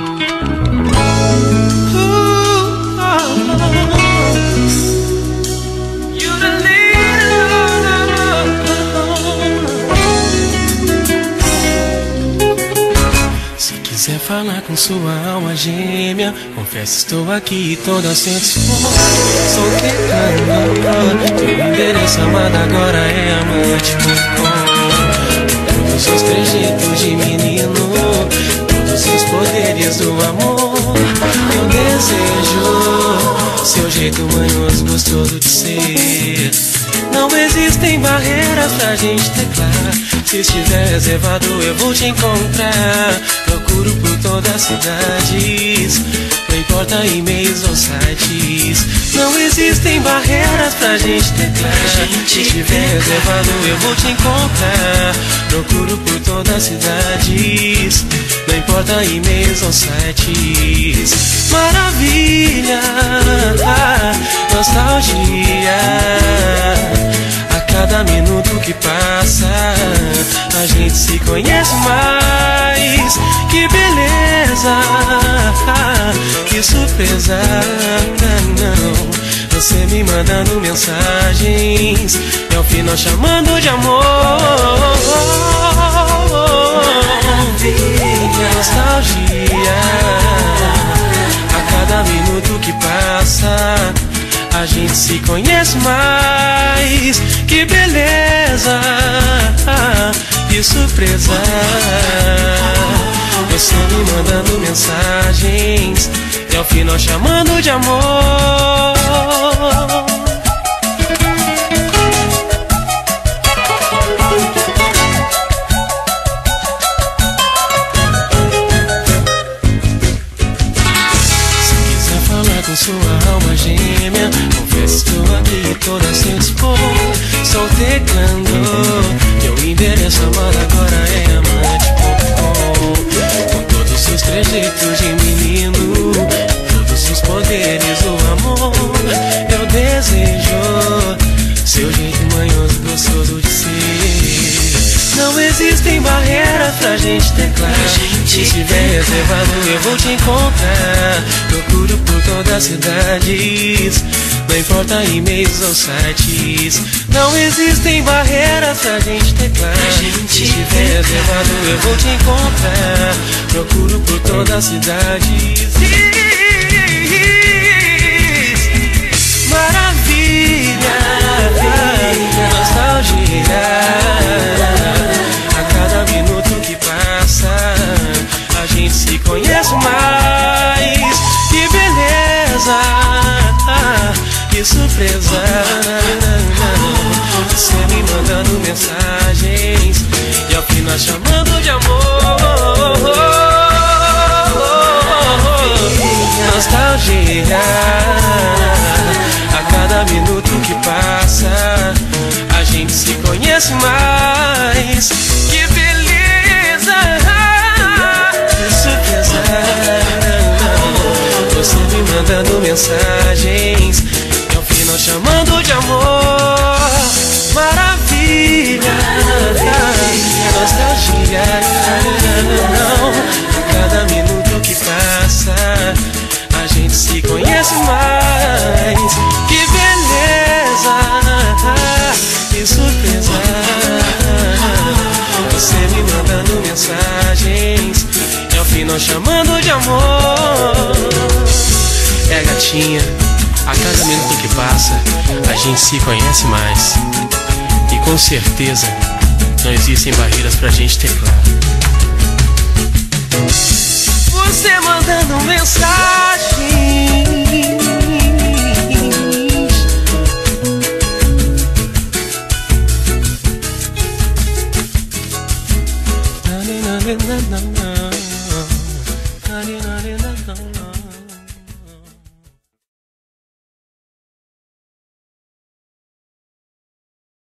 Quiser falar com sua alma gêmea, confesso, estou aqui toda sem dispor. Sou teclando, teu endereço amado agora é amante.com. Todos os trejeitos de menino, todos os poderes do amor. Eu desejo seu jeito manhoso, gostoso de ser. Não existem barreiras pra gente teclar. Se estiver reservado eu vou te encontrar. Procuro por todas as cidades, não importa e-mails ou sites. Não existem barreiras pra gente teclar. Se estiver reservado eu vou te encontrar. Procuro por todas as cidades, não importa e-mails ou sites. Maravilha, nostalgia. A cada minuto que passa a gente se conhece mais. Que beleza, que surpresa. Não, você me mandando mensagens, é o final chamando de amor. Nostalgia. A cada minuto que passa a gente se conhece mais. Que beleza, que surpresa. Você me mandando mensagens, é o final chamando de amor. Com sua alma gêmea, confesso, estou aqui toda sem dispor. Sou teclando, meu endereço amado agora é amante.com. Com todos os trejeitos de menino, todos os poderes do amor. Eu desejo seu jeito manhoso, gostoso de ser. Não existem barreiras pra gente teclar. Se estiver reservado eu vou te encontrar. Procuro por todas as cidades, não importa e-mails ou sites. Não existem barreiras pra gente teclar. Se estiver reservado eu vou te encontrar. Procuro por todas as cidades. Maravilha, nostalgia. A cada minuto que passa a gente se conhece mais. Que beleza, que surpresa. Você me mandando mensagens e ao final chamando de amor. Nostalgia. A cada minuto que passa a gente se conhece mais. Que beleza, que surpresa. Você me mandando mensagens e ao final chamando de amor. Maravilha, nostalgia. A cada minuto que passa a gente se conhece mais. Que beleza, que surpresa. Você me mandando mensagens e ao final chamando de amor. É, gatinha, a cada minuto que passa a gente se conhece mais. E com certeza não existem barreiras pra gente teclar. Você mandando mensagens, na na na na na na na na na na.